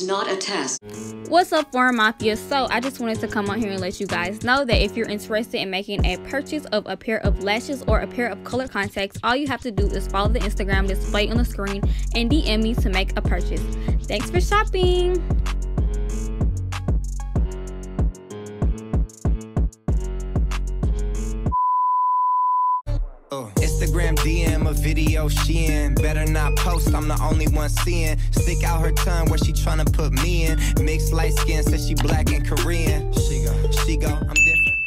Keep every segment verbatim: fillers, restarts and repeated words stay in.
not a test. What's up, Foreign Mafia? So I just wanted to come on here and let you guys know that if you're interested in making a purchase of a pair of lashes or a pair of colored contacts, all you have to do is follow the Instagram displayed on the screen and D M me to make a purchase. Thanks for shopping. Uh, Instagram D M a video she in. Better not post, I'm the only one seeing. Stick out her tongue where she tryna put me in. Mixed light skin, says she black and Korean. She go, she go, I'm different.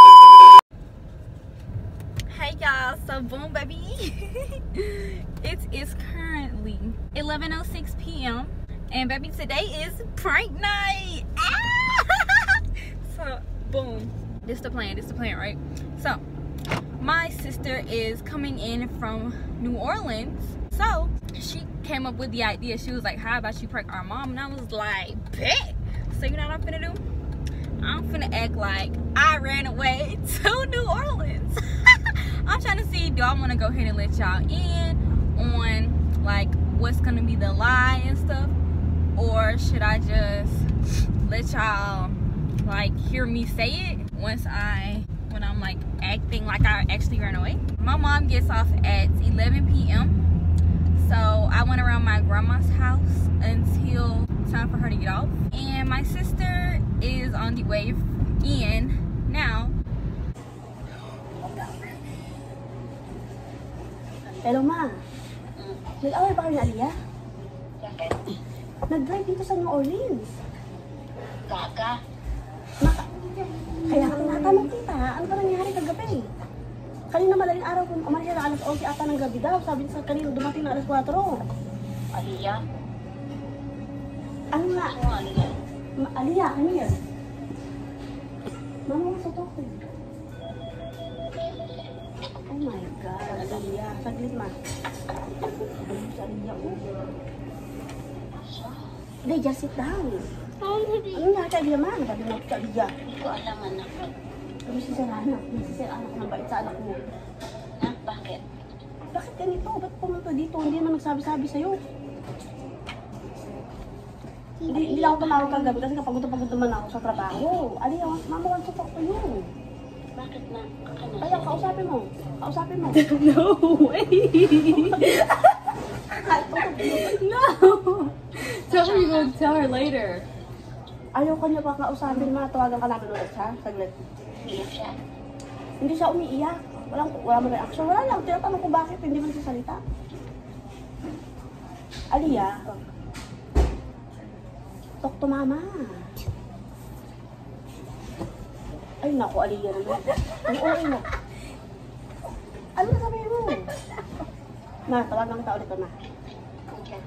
Hey y'all, so boom baby. It is currently eleven oh six p m and baby, today is prank night. Ah! So boom, this the plan, this the plan, right? So my sister is coming in from New Orleans, so she came up with the idea. She was like, how about you prank our mom? And I was like, bet. So you know what I'm finna do? I'm finna act like I ran away to New Orleans. I'm trying to see, do I want to go ahead and let y'all in on like what's gonna be the lie and stuff, or should I just let y'all like hear me say it once I when I'm like acting like I actually ran away? My mom gets off at eleven p m so I went around my grandma's house until time for her to get off, and my sister is on the way in now. Hello ma, nag-away ba kayo ni Aliyah? Bakit? Nag-drive dito sa New Orleans. Gaga. Maka Kaya ka tinatanong kita, ano ba nangyari kagabi? Kanina madaling araw kung umalis na alas eleven ata ng gabi daw. Sabi sa kanina dumating na alas four. Aliyah? Ano nga? Ano Aliyah? Ma Aliyah, ano yan? Mama nga sa toko. Oh my God, Aliyah. Saglit ma. Ano sa Aliyah ko? Hindi, just sit down. Ano nga kay Aliyah ma? Nababi mo sa Aliyah. Hindi ko alam, anak. Ano si Sir Anak? Si Sir Anak ng bait sa anak mo. Na, bakit? Bakit ganito? Ba't pumunta dito? Hindi naman nagsabi-sabi sa'yo. Hindi, hindi ako tumawag kagabi kasi kapagod-pagod naman ako sa trabaho. Aliyah, mama wants to talk to you. Bakit na? Ano? Kaya, kausapin mo. Kausapin mo. No way. No. Tell her you go tell her later. Ayaw ka niya pa kausapin, ma. Tawagan ka namin ulit, ha? Saglit. Iyak siya? Hindi siya umiiyak. Walang, wala mo reaction. Wala lang. Tinatanong ko bakit hindi man siya salita. Aliyah. Talk to mama. Ay, naku, Aliyah naman. Ang oray mo. Ano na sabihin mo? Na, tawagan kita ulit ko na. Okay.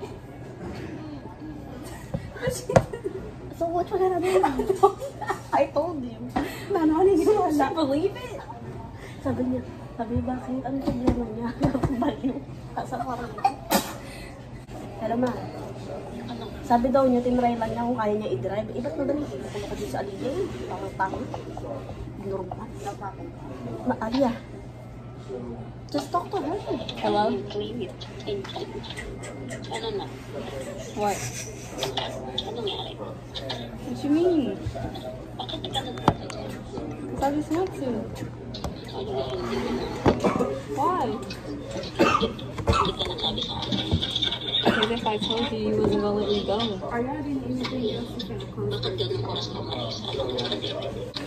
So what you gonna do? I told you. Nanawalig yung wala. Believe it? Sabi niya, sabi niya, bakit? Ano problema niya? Baliw. Sa parang. Hello ma. Ano? Sabi daw niya, tinry lang niya kung kaya niya i-drive. Eh, ba't madaling inukulong ka dito sa Aliyah? Tangang-tangang. Normal. Ma, Aliyah. Just talk to her. Hello? Please. Ano na? What? Ano nangyari? What you mean? Bakit ka na? Because I just want to. Ano na hindi na? Why? Hindi ka nagsabi sa akin. Because if I told you, you wasn't gonna let me go. Are you having anything else to say? Bakit ganun oras ka umalis? Ano na ka dito?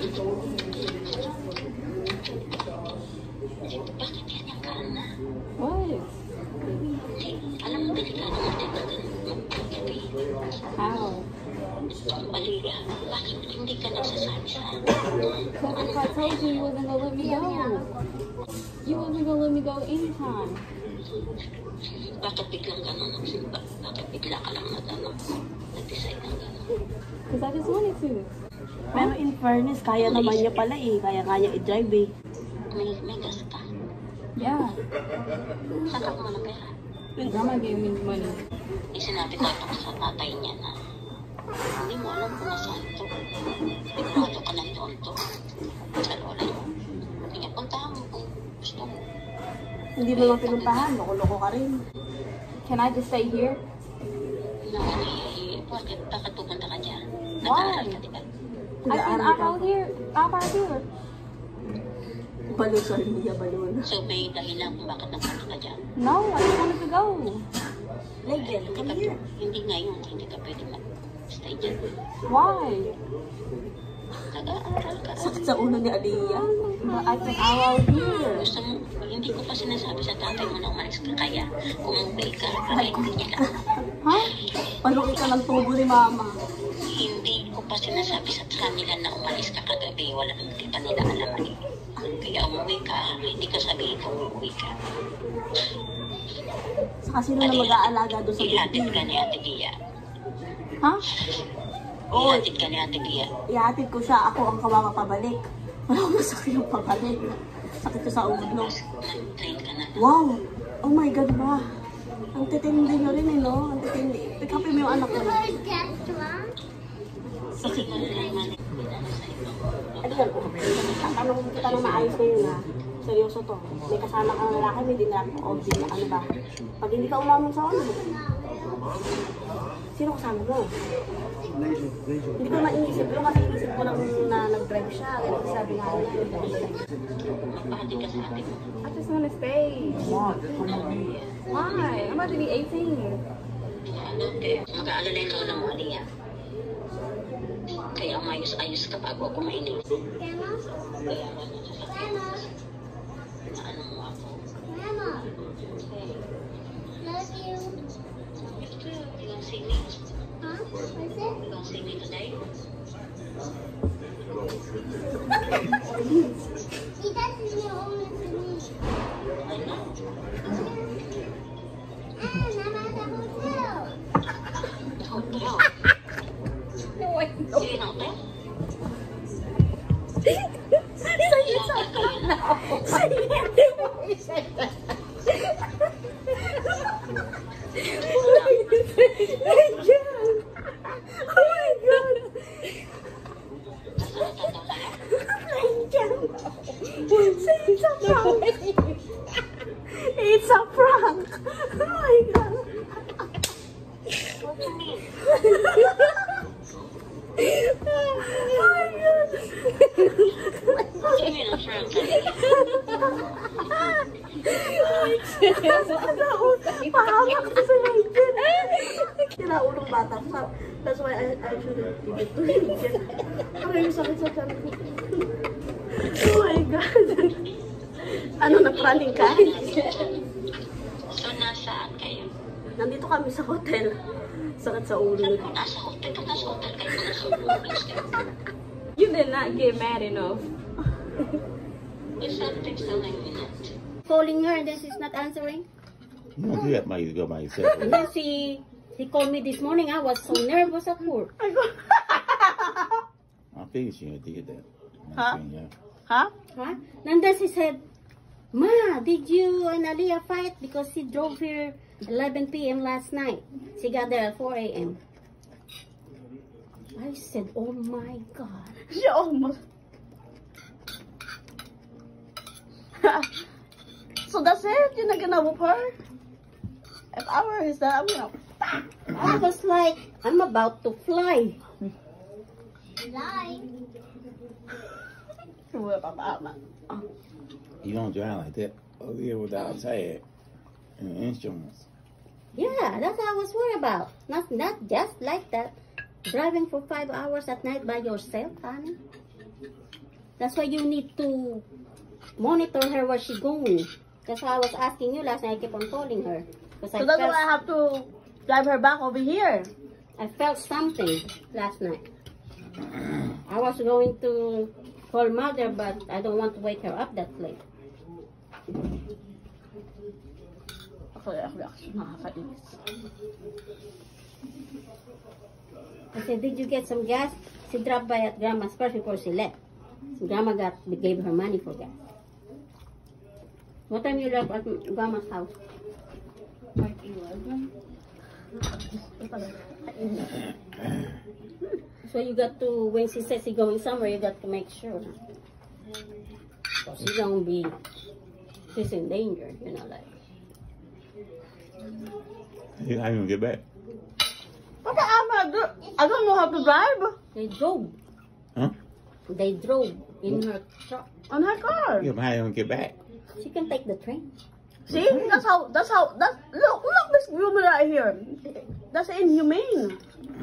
Bakit ganyan ka na? What? Alam mo, delikado natin na ganun magpagabi. How? Aliyah, bakit hindi ka nagsasabi sa akin? Because if I told you, you wasn't gonna let me go. You wasn't gonna let me go anytime. Bakit biglang gano'n? Bakit bigla ka lang nag-ano? Nag-decide ng gano'n? Because I just wanted to. Pero in fairness, kaya naman niya pala eh. Kaya-kaya i-drive eh. May, may gas ka. Yeah. Saan ka kumana pera? Grandma gave me money. Eh, sinabi ko ito sa tatay niya na hindi mo alam kung nasaan ito. Sigurado ka lang doon to. Sa lola niyo. Kaya puntahan mo kung gusto mo. Hindi mo lang pinuntahan. Loko-loko ka rin. Can I just stay here? Na, eh, bakit? Bakit Nag-aaral ka, di ba? I can out here. Out here. Balon, sorry, Mia, balon. So may dahilan kung bakit nagpunta ka dyan. No, I just wanted to go. Legend, Hindi come ka, here. hindi ngayon, hindi ka pwede mag-stay dyan. Why? Nag-aaral ka. Sakit sa ulo ni Aliyah. But I can out here. Gusto mo, hindi ko pa sinasabi sa tatay mo na umalis ka, kaya umuwi ka, kaya hindi niya lang. Huh? Paluki ka ng tubo ni Mama. Hindi ko pa sinasabi sa kanila na umalis ka kagabi, wala, hindi pa nila alam eh. Kaya umuwi ka, hindi ko sabihin ka umuwi ka. Saka sino na mag-aalaga doon sa Ihatid ka baby? ni Ate Gia. Ha? Oo, Ihatid ka ni Ate Gia. ihatid ko siya. Ako ang kawawa pabalik. Wala ko masakit yung pabalik. Sakit ko sa ulo. Mag-train ka na. Wow! Oh my God ba? Ang titindi nyo rin eh, no? Ang titindi. Pick up mo yung anak ko. Sakit mo rin. Ano yan? Tanong kita na maayos na yun ha. Seryoso to. May kasama kang lalaki, may dinarap ko. O, di na ano ba? Pag hindi ka umamon sa ano. Sino kasama mo? Hindi ko maiisip yun kasi inisip ko lang na nag-drive siya. Kaya sabi nga niya. Magpahatid ka sa ate mo. I just want to stay. Why? I'm about to be eighteen. Ano, eh, mag-aalala ka lang mo, Aliyah. Kaya umayos-ayos ka bago ako mainip. Kaya nga nasasakit. Ano mo ako? Love you. You gonna see me? Huh? What's it? You gonna see me today? He doesn't know only to me. I know. And I'm at the hotel. Hotel. No, wait. You in hotel? Say it's okay now. Say it. Oh my God. Say it's a prank. It's a prank. Oh my God. What do you mean? Oh my God. What do you mean I'm friends? Pahamak ko sa legend. Kinaulong bata. That's why I, I shouldn't give it to legend. Pero yung sakit sa tiyan ko. Oh my God. Ano, napraning ka? So, nasaan kayo? Nandito kami sa hotel. Sakit sa ulo. Nasa hotel ka, nasa hotel kayo, nasa hotel. You did not get mad enough. Is something telling me that? Calling her and then she's not answering. You don't do that by you go by yourself. And then she she called me this morning. I was so nervous at work. I figured she did that. Huh? Yeah. Ha? Huh? And then she said, Ma, did you and Aliyah fight? Because she drove here eleven p m last night. She got there at four a m I said, oh my God. She almost. So that's it? You're not gonna whoop her? If I were his dad, I'm gonna. I was like, I'm about to fly. Lie. You don't drive like that over here without a tag and insurance. Yeah, that's what I was worried about. Not not just like that. Driving for five hours at night by yourself, honey. That's why you need to monitor her where she's going. That's why I was asking you last night. I kept on calling her. So that's why I have to drive her back over here. I felt something last night. I was going to call mother, but I don't want to wake her up that late. I said, did you get some gas? She dropped by at Grandma's first before she left. So Grandma got gave her money for gas. What time you left at Grandma's house? Like eleven? So you got to, when she says she's going somewhere, you got to make sure. She's gonna be, she's in danger, you know, like. How you gonna get back? But I'm not, I don't know how to drive. They drove. Huh? They drove in her truck. On her car. Yeah, but how you gonna get back? She can take the train. See? That's how, that's how, that's, look, look this woman right here. That's inhumane.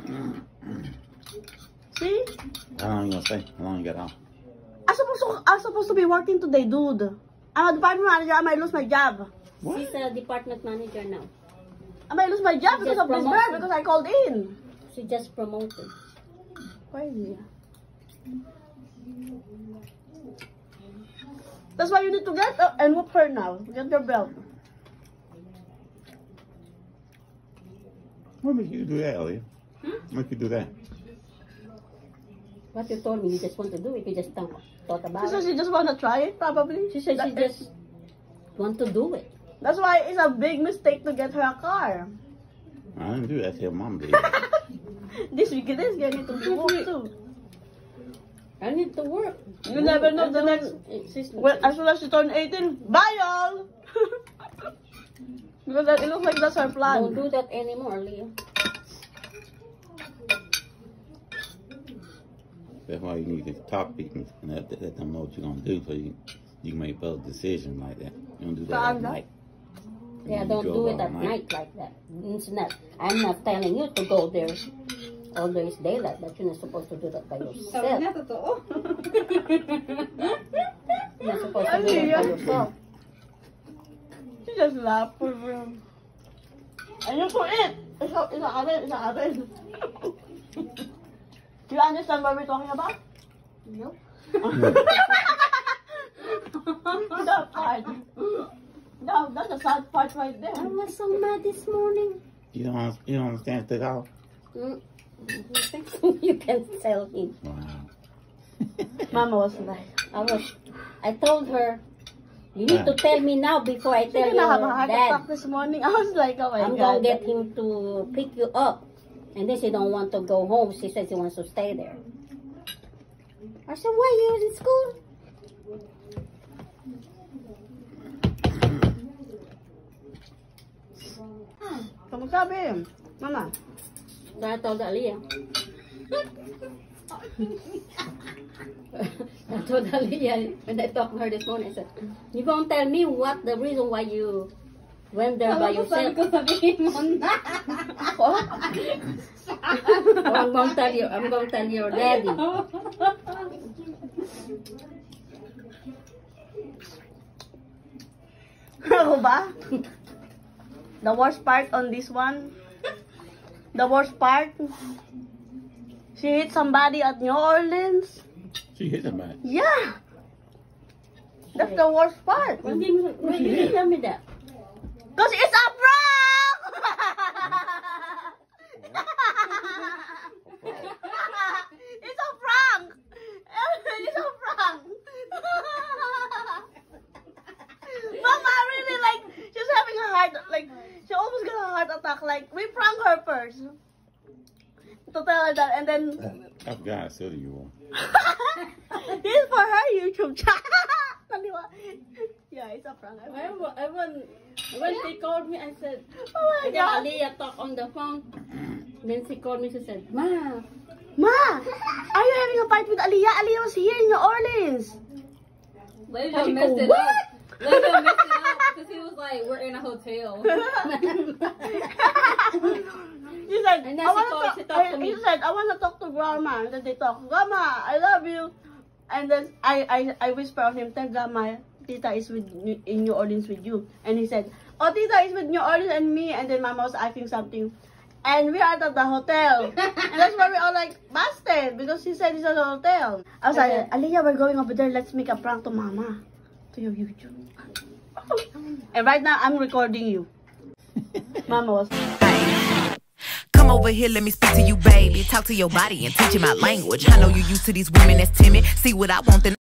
See? How long you gonna stay? How long you got off? I'm supposed to, I'm supposed to be working today, dude. I'm a department manager. I might lose my job. What? She's a department manager now. I might lose my job She because just of this promoted. girl, because I called in. She just promoted. Why is he? That's why you need to get uh, and whoop her now. Get your belt. What make you do that, Elliot? Hmm? What make you do that? What you told me, you just want to do it. You just thought thought She about said it. she just want to try it, probably. She said she That- just want to do it. That's why it's a big mistake to get her a car. I didn't do that. Tell mom did. This week it is getting to be work too. I need to work. You never know I the don't- next. She's, Well, as soon as she turn eighteen, bye y'all. Because that, it looks like that's her don't plan. do that anymore, Leah. That's why you need to talk to people and let, let them know what you're gonna do, so you you can make better decisions like that. You don't do that at Calm night. Yeah, You don't drove do all it at night like that. It's not. I'm not telling you to go there although it's daylight, but you're not supposed to do that by yourself. You're not supposed to do that by yourself. She just laughed for real. And you to eat. It's a, it's a atin, it's a atin. Do you understand what we're talking about? Nope. That part. No, that's the sad part right I there. was so mad this morning. You don't you don't understand the call? Mm. You can tell him. Wow. Mama was like, I was. I told her, you need to tell me now before I she's tell gonna have a your heart dad. attack this morning. I was like, oh my I'm god. gonna get him to pick you up. And then she don't want to go home. She says she wants to stay there. I said, why you in school? Kamu sabi, Mama. So I told Aliyah. I told Aliyah when I talked to her this morning, I said, you gonna tell me what the reason why you went there by yourself? Oh, I'm gonna tell you, I'm gonna tell your daddy. Ako ba? The worst part on this one, the worst part, she hit somebody at New Orleans. She hit somebody. Yeah. That's the worst part. When did you, when did you tell me that? Because it's a prank! It's a prank! It's a prank! Mama really like, she's having a heart, like, she almost got a heart attack. Like, we prank her first. To tell her that, and then, I forgot I said you were. this is for her YouTube channel. Yeah, it's a prank. I, I when, when she called me, I said, Oh my and then god. Aliyah talked on the phone. Then she called me, she said, Ma, Ma, are you having a fight with Aliyah? Aliyah was here in New Orleans. Let How'd you him mess go, it what? up. Let him mess it up because he was like, we're in a hotel. She said, And then I she want called- to she talk. talked to I, me. he said, I want to talk to Grandma. And then they talk. Grandma, I love you. And then I, I, I whisper on him, tell Grandma, Tita is with you, in New Orleans with you. And he said, oh, Tita is with New Orleans and me. And then Mama was asking something. And we are at the hotel. And that's why we all like busted because he said he's at the hotel. I was like, Aliyah, we're going over there. Let's make a prank to Mama. To your YouTube. And right now, I'm recording you. Mama was... Come over here, let me speak to you, baby. Talk to your body and teach you my language. I know you used to these women that's timid. See what I want, then